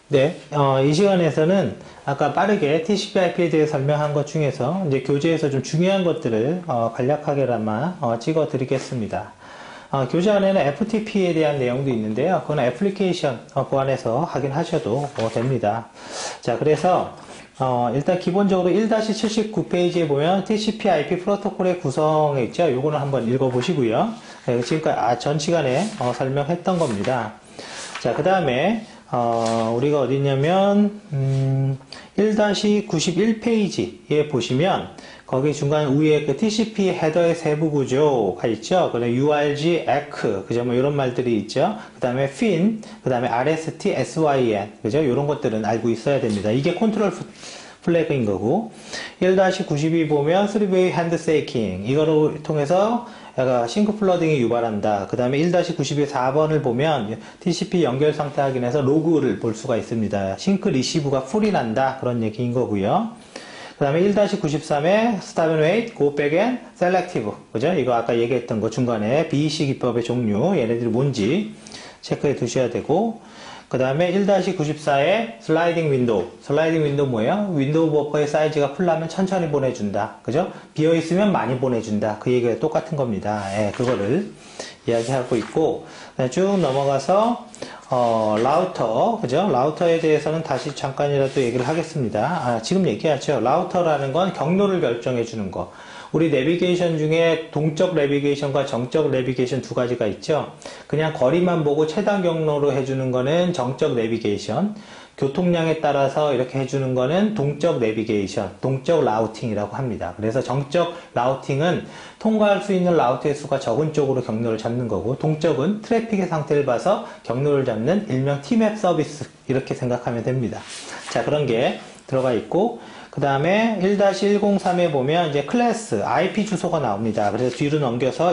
네, 이 시간에서는 아까 빠르게 TCP/IP에 대해 설명한 것 중에서 이제 교재에서 좀 중요한 것들을 간략하게나마 찍어 드리겠습니다. 교재 안에는 FTP에 대한 내용도 있는데요. 그건 애플리케이션 보안해서 확인하셔도 됩니다. 자, 그래서 일단 기본적으로 1-79페이지에 보면 TCP/IP 프로토콜의 구성에 있죠. 요거는 한번 읽어보시고요. 네, 지금까지 전 시간에 설명했던 겁니다. 자, 그 다음에 우리가 어디냐면 1-91페이지에 보시면 거기 중간 위에 그 TCP 헤더의 세부 구조가 있죠. 그다음에 URG, ECK, 그죠? 뭐 이런 말들이 있죠. 그 다음에 FIN, 그 다음에 RST, SYN, 그죠? 이런 것들은 알고 있어야 됩니다. 이게 컨트롤 플래그인 거고, 1-92 보면 3-way handshaking, 이거를 통해서 싱크 플러딩이 유발한다. 그 다음에 1-92 4번을 보면 TCP 연결 상태 확인해서 로그를 볼 수가 있습니다. 싱크 리시브가 풀이 난다. 그런 얘기인 거고요. 그 다음에 1-93에 stop and wait, go back and selective. 그죠? 이거 아까 얘기했던 거 중간에 BEC 기법의 종류, 얘네들이 뭔지 체크해 두셔야 되고, 그 다음에 1-94에 슬라이딩 윈도우. 슬라이딩 윈도우 뭐예요? 윈도우 버퍼의 사이즈가 풀라면 천천히 보내준다. 그죠? 비어있으면 많이 보내준다. 그 얘기가 똑같은 겁니다. 예, 그거를 이야기하고 있고, 쭉 넘어가서, 라우터. 그죠? 라우터에 대해서는 다시 잠깐이라도 얘기를 하겠습니다. 지금 얘기하죠. 라우터라는 건 경로를 결정해 주는 거. 우리 내비게이션 중에 동적 내비게이션과 정적 내비게이션 두 가지가 있죠. 그냥 거리만 보고 최단 경로로 해주는 거는 정적 내비게이션, 교통량에 따라서 이렇게 해주는 거는 동적 내비게이션, 동적 라우팅이라고 합니다. 그래서 정적 라우팅은 통과할 수 있는 라우트의 수가 적은 쪽으로 경로를 잡는 거고, 동적은 트래픽의 상태를 봐서 경로를 잡는 일명 T맵 서비스, 이렇게 생각하면 됩니다. 자, 그런 게 들어가 있고, 그 다음에 1-103에 보면 이제 클래스, IP 주소가 나옵니다. 그래서 뒤로 넘겨서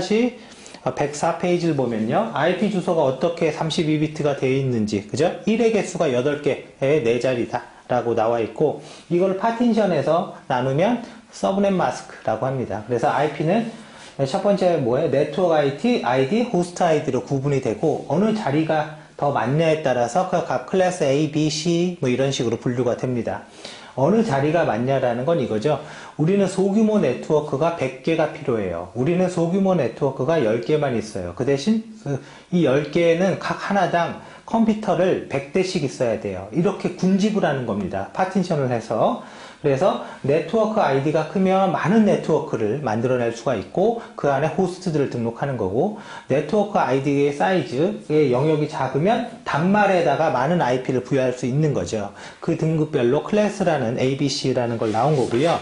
1-104페이지를 보면요. IP 주소가 어떻게 32비트가 되어 있는지, 그죠? 1의 개수가 8개의 4자리다. 라고 나와 있고, 이걸 파티션해서 나누면 서브넷 마스크라고 합니다. 그래서 IP는 첫 번째 뭐예요? 네트워크 ID, 호스트 ID로 구분이 되고, 어느 자리가 더 많냐에 따라서 각 클래스 A, B, C 뭐 이런 식으로 분류가 됩니다. 어느 자리가 많냐라는 건 이거죠. 우리는 소규모 네트워크가 100개가 필요해요. 우리는 소규모 네트워크가 10개만 있어요. 그 대신 이 10개는 각 하나당 컴퓨터를 100대씩 있어야 돼요. 이렇게 군집을 하는 겁니다. 파티션을 해서. 그래서 네트워크 아이디가 크면 많은 네트워크를 만들어낼 수가 있고, 그 안에 호스트들을 등록하는 거고, 네트워크 아이디의 사이즈의 영역이 작으면 단말에다가 많은 IP를 부여할 수 있는 거죠. 그 등급별로 클래스라는 ABC라는 걸 나온 거고요.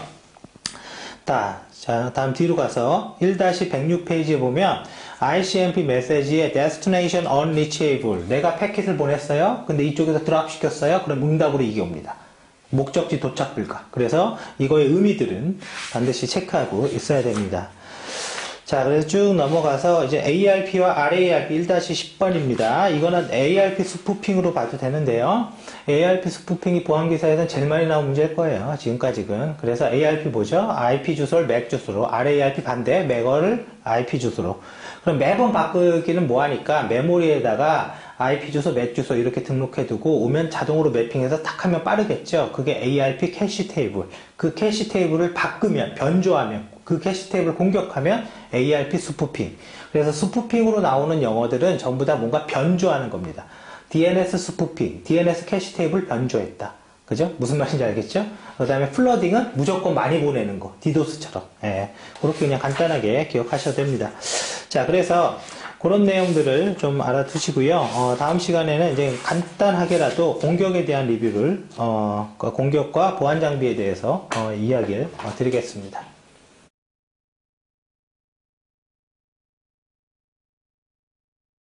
자, 다음 뒤로 가서 1-106페이지에 보면 ICMP 메시지에 Destination Unreachable, 내가 패킷을 보냈어요. 근데 이쪽에서 드랍 시켰어요. 그럼 응답으로 이게 옵니다. 목적지 도착 불가. 그래서 이거의 의미들은 반드시 체크하고 있어야 됩니다. 자, 그래서 쭉 넘어가서 이제 ARP와 RARP 1-10번입니다. 이거는 ARP 스푸핑으로 봐도 되는데요. ARP 스푸핑이 보안기사에서는 제일 많이 나온 문제일 거예요. 지금까지는. 그래서 ARP 뭐죠? IP 주소를 맥 주소로, RARP 반대, 맥어를 IP 주소로. 그럼 매번 바꾸기는 뭐하니까 메모리에다가 IP 주소, 맥 주소 이렇게 등록해두고 오면 자동으로 매핑해서 탁 하면 빠르겠죠. 그게 ARP 캐시 테이블. 그 캐시 테이블을 바꾸면, 변조하면, 그 캐시 테이블을 공격하면 ARP 스푸핑. 그래서 스푸핑으로 나오는 영어들은 전부 다 뭔가 변조하는 겁니다. DNS 스푸핑, DNS 캐시 테이블 변조했다. 그죠? 무슨 말인지 알겠죠? 그 다음에 플러딩은 무조건 많이 보내는 거. 디도스처럼. 예. 그렇게 그냥 간단하게 기억하셔도 됩니다. 자, 그래서 그런 내용들을 좀 알아두시고요. 다음 시간에는 이제 간단하게라도 공격에 대한 리뷰를, 공격과 보안 장비에 대해서 이야기를 드리겠습니다.